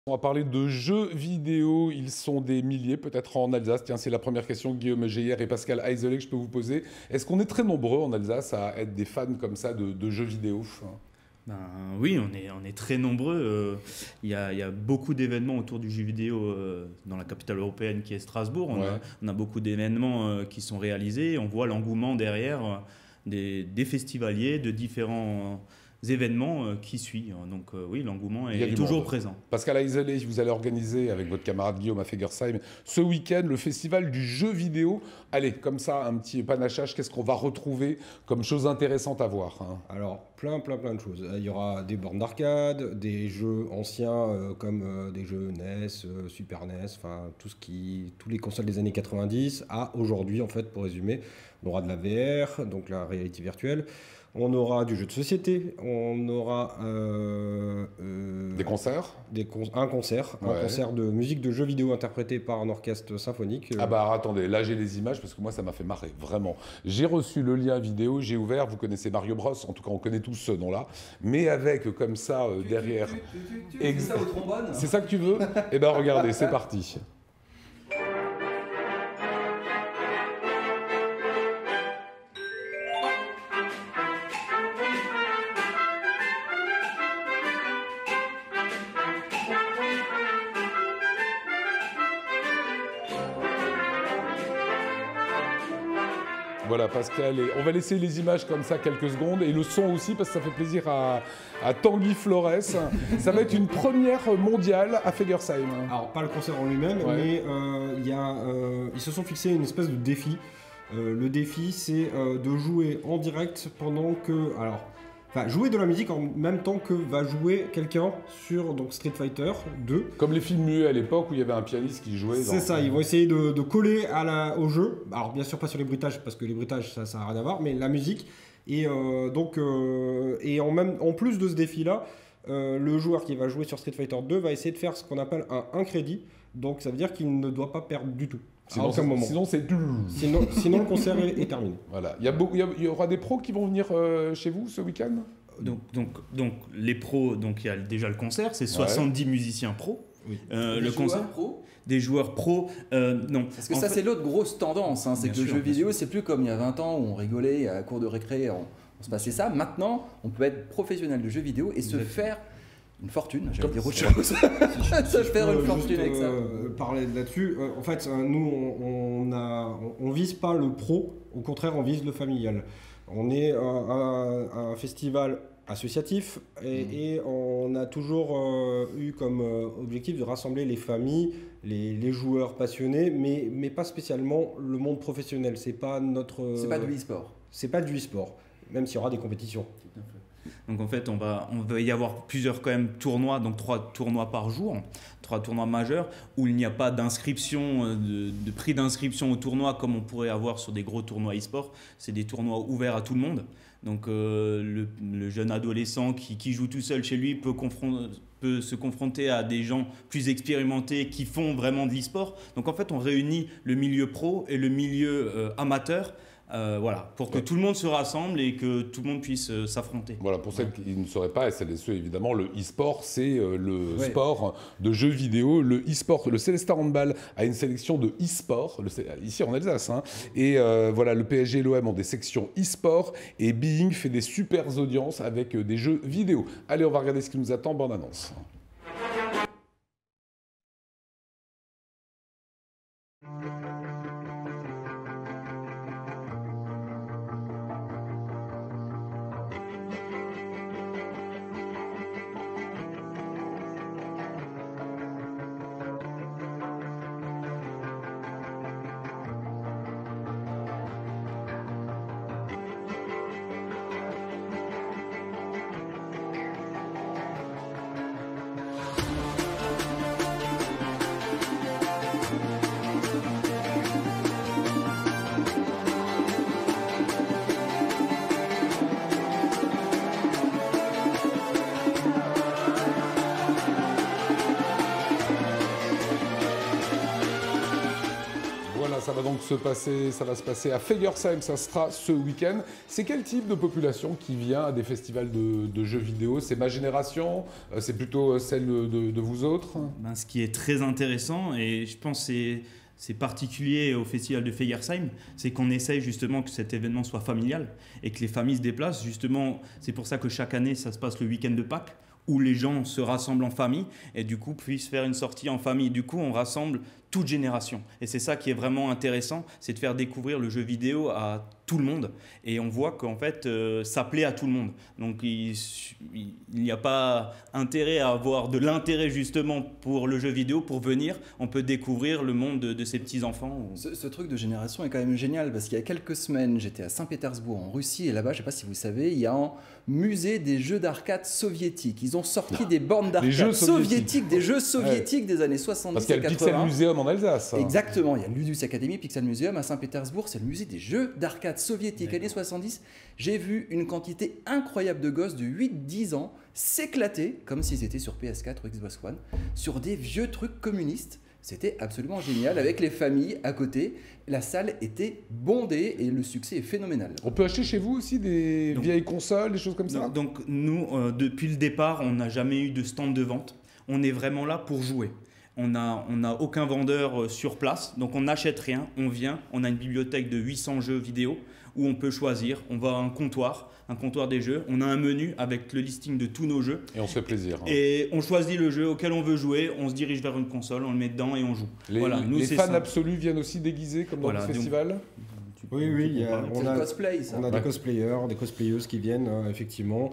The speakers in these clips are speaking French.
On va parler de jeux vidéo, ils sont des milliers, peut-être en Alsace. Tiens, c'est la première question que Guillaume Geyer et Pascal Aizelet que je peux vous poser. Est-ce qu'on est très nombreux en Alsace à être des fans comme ça de jeux vidéo? Ben, oui, on est très nombreux. Il y a beaucoup d'événements autour du jeu vidéo dans la capitale européenne qui est Strasbourg. On Ouais. a, on a beaucoup d'événements qui sont réalisés. On voit l'engouement derrière des festivaliers, de différents événements qui suivent. Donc oui, l'engouement Il y a est du toujours monde. présent. Pascal Aizelet, vous allez organiser avec votre camarade Guillaume à Fegersheim ce week-end le festival du jeu vidéo. Allez, comme ça, un petit panachage, qu'est-ce qu'on va retrouver comme choses intéressantes à voir, hein? Alors, plein de choses. Il y aura des bornes d'arcade, des jeux anciens comme des jeux NES, Super NES, enfin tous les consoles des années 90 à aujourd'hui en fait pour résumer. On aura de la VR, donc la réalité virtuelle. On aura du jeu de société, on aura Des concerts? un concert, un Ouais. concert de musique de jeux vidéo interprété par un orchestre symphonique. Ah bah attendez, là j'ai les images parce que moi ça m'a fait marrer, vraiment. J'ai reçu le lien vidéo, j'ai ouvert, vous connaissez Mario Bros, en tout cas on connaît tous ce nom-là, mais avec comme ça derrière... Tu fais ça au trombone? C'est ça que tu veux? Eh ben regardez, c'est parti. Voilà Pascal, et on va laisser les images comme ça quelques secondes et le son aussi parce que ça fait plaisir à Tanguy Flores. Ça va être une première mondiale à Fegersheim. Alors, pas le concert en lui-même, Ouais. mais ils se sont fixés une espèce de défi. Le défi, c'est de jouer en direct pendant que... Enfin, jouer de la musique en même temps que va jouer quelqu'un sur donc, Street Fighter 2. Comme les films muets à l'époque où il y avait un pianiste qui jouait. C'est ça, ils vont essayer de coller au jeu. Alors, bien sûr, pas sur les bruitages, parce que les bruitages, ça n'a rien à voir, mais la musique. Et en plus de ce défi-là, le joueur qui va jouer sur Street Fighter 2 va essayer de faire ce qu'on appelle un crédit. Donc, ça veut dire qu'il ne doit pas perdre du tout. À Sinon, aucun moment. sinon c'est... Sinon, le concert est terminé. Voilà. Il y aura des pros qui vont venir chez vous ce week-end? Donc, les pros, donc il y a déjà le concert, c'est 70 musiciens pros. Oui. Le concert, Pro? des joueurs pros, non. Parce que En ça, fait- c'est l'autre grosse tendance. Hein, c'est Bien que le sûr, jeu bien vidéo, c'est plus comme il y a 20 ans où on rigolait à la cour de récré, on se passait ça. Maintenant, on peut être professionnel de jeu vidéo et se faire une fortune. J'allais Comme dire autre chose. Se faire une fortune avec ça. Parler là-dessus. En fait, nous, on vise pas le pro. Au contraire, on vise le familial. On est un festival associatif et on a toujours eu comme objectif de rassembler les familles, les joueurs passionnés, mais pas spécialement le monde professionnel. C'est pas notre. C'est pas du e-sport. C'est pas du e-sport, même s'il y aura des compétitions. Donc en fait, on va y avoir plusieurs quand même tournois, donc 3 tournois par jour, 3 tournois majeurs, où il n'y a pas d'inscription, de prix d'inscription au tournoi comme on pourrait avoir sur des gros tournois e-sport. C'est des tournois ouverts à tout le monde. Donc le jeune adolescent qui joue tout seul chez lui peut se confronter à des gens plus expérimentés qui font vraiment de l'e-sport. Donc en fait, on réunit le milieu pro et le milieu amateur. Voilà, pour que tout le monde se rassemble et que tout le monde puisse s'affronter. Voilà, pour celles qui ne sauraient pas, et celles et ceux évidemment, le e-sport, c'est le Ouais. sport de jeux vidéo. Le e-sport, le Célestat Handball a une sélection de e-sport, ici en Alsace. Hein. Et voilà, le PSG et l'OM ont des sections e-sport. Et Being fait des super audiences avec des jeux vidéo. Allez, on va regarder ce qui nous attend, bande annonce. ça va donc se passer à Fegersheim, ça sera ce week-end. C'est quel type de population qui vient à des festivals de jeux vidéo? C'est ma génération? C'est plutôt celle de vous autres? Ben, ce qui est très intéressant, et je pense que c'est particulier au festival de Fegersheim, c'est qu'on essaye justement que cet événement soit familial et que les familles se déplacent. Justement, c'est pour ça que chaque année, ça se passe le week-end de Pâques, où les gens se rassemblent en famille et du coup puissent faire une sortie en famille. Du coup, on rassemble toute génération. Et c'est ça qui est vraiment intéressant, c'est de faire découvrir le jeu vidéo à tout le monde. Et on voit qu'en fait, ça plaît à tout le monde. Donc il n'y a pas intérêt à avoir de l'intérêt justement pour le jeu vidéo pour venir. On peut découvrir le monde de ces petits-enfants. Ce truc de génération est quand même génial parce qu'il y a quelques semaines, j'étais à Saint-Pétersbourg en Russie et là-bas, je ne sais pas si vous savez, il y a un musée des jeux d'arcade soviétiques. Ils ont sorti des bornes d'arcade soviétiques, des jeux soviétiques des années 70 parce qu'il y a et le 80. Pixel Museum en Alsace. Exactement, il y a le Ludus Academy, Pixel Museum à Saint-Pétersbourg, c'est le musée des jeux d'arcade soviétiques années 70. J'ai vu une quantité incroyable de gosses de 8-10 ans s'éclater, comme s'ils étaient sur PS4 ou Xbox One, sur des vieux trucs communistes. C'était absolument génial, avec les familles à côté. La salle était bondée et le succès est phénoménal. On peut acheter chez vous aussi des vieilles consoles, des choses comme ça? Donc nous, depuis le départ, on n'a jamais eu de stand de vente. On est vraiment là pour jouer. On n'a aucun vendeur sur place, donc on n'achète rien, on vient, on a une bibliothèque de 800 jeux vidéo où on peut choisir, on va à un comptoir des jeux, on a un menu avec le listing de tous nos jeux. Et on se fait plaisir. Et on choisit le jeu auquel on veut jouer, on se dirige vers une console, on le met dedans et on joue. Les fans absolus viennent aussi déguisés comme dans le festival? Oui, on a des cosplayers, des cosplayeuses qui viennent effectivement,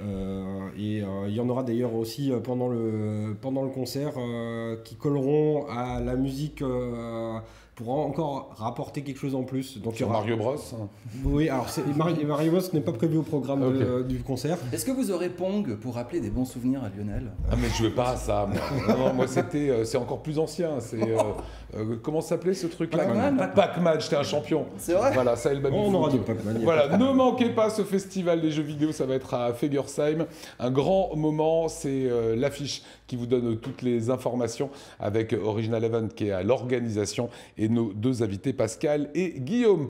et il y en aura d'ailleurs aussi pendant le concert qui colleront à la musique pour encore rapporter quelque chose en plus. Donc sur Mario Bros. Oui, alors Mario Bros n'est pas prévu au programme du concert. Est-ce que vous aurez Pong pour rappeler des bons souvenirs à Lionel? Ah mais je jouais pas à ça, moi. Non, moi c'est encore plus ancien. C'est comment s'appelait ce truc-là? Pac-Man, j'étais un champion. C'est vrai? Voilà, ça est le baby. On aura du Pac-Man. Voilà, ne manquez pas ce festival des jeux vidéo, ça va être à Fegersheim. Un grand moment, c'est l'affiche qui vous donne toutes les informations avec Original Event qui est à l'organisation et nos deux invités Pascal et Guillaume.